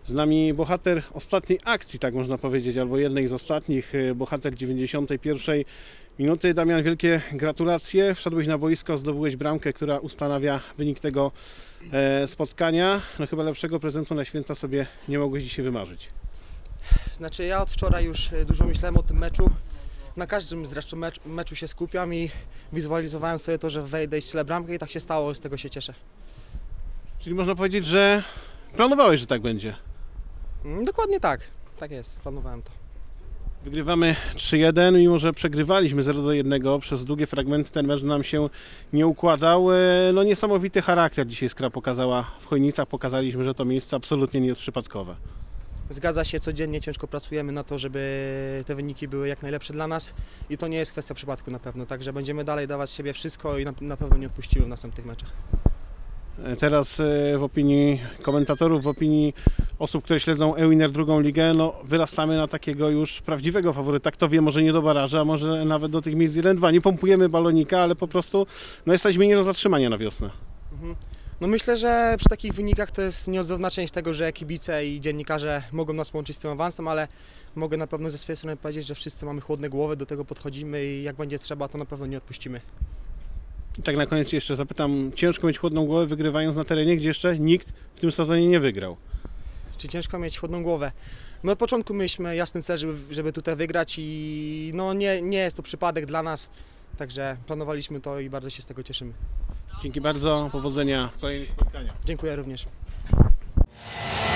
Z nami bohater ostatniej akcji, tak można powiedzieć, albo jednej z ostatnich, bohater 91 minuty. Damian, wielkie gratulacje. Wszedłeś na boisko, zdobyłeś bramkę, która ustanawia wynik tego spotkania. No chyba lepszego prezentu na święta sobie nie mogłeś dzisiaj wymarzyć. Znaczy ja od wczoraj już dużo myślałem o tym meczu. Na każdym zresztą meczu się skupiam i wizualizowałem sobie to, że wejdę i strzelę bramkę i tak się stało, z tego się cieszę. Czyli można powiedzieć, że planowałeś, że tak będzie. Dokładnie tak, tak jest, planowałem to. Wygrywamy 3-1, mimo że przegrywaliśmy 0-1, przez długie fragmenty ten mecz nam się nie układał. No niesamowity charakter dzisiaj Skra pokazała w Chojnicach, pokazaliśmy, że to miejsce absolutnie nie jest przypadkowe. Zgadza się, codziennie ciężko pracujemy na to, żeby te wyniki były jak najlepsze dla nas i to nie jest kwestia przypadku na pewno, także będziemy dalej dawać z siebie wszystko i na pewno nie odpuścimy w następnych meczach. Teraz w opinii komentatorów, w opinii osób, które śledzą e-Winner drugą ligę, no wyrastamy na takiego już prawdziwego faworyta. Kto wie, może nie do baraża, a może nawet do tych miejsc 1-2. Nie pompujemy balonika, ale po prostu no, jesteśmy nie do zatrzymania na wiosnę. No myślę, że przy takich wynikach to jest nieodzowna część tego, że kibice i dziennikarze mogą nas łączyć z tym awansem, ale mogę na pewno ze swojej strony powiedzieć, że wszyscy mamy chłodne głowy, do tego podchodzimy i jak będzie trzeba, to na pewno nie odpuścimy. I tak na koniec jeszcze zapytam, ciężko mieć chłodną głowę wygrywając na terenie, gdzie jeszcze nikt w tym sezonie nie wygrał. Czy ciężko mieć chłodną głowę? My od początku mieliśmy jasny cel, żeby tutaj wygrać i no nie jest to przypadek dla nas, także planowaliśmy to i bardzo się z tego cieszymy. Dzięki bardzo, powodzenia w kolejnych spotkaniach. Dziękuję również.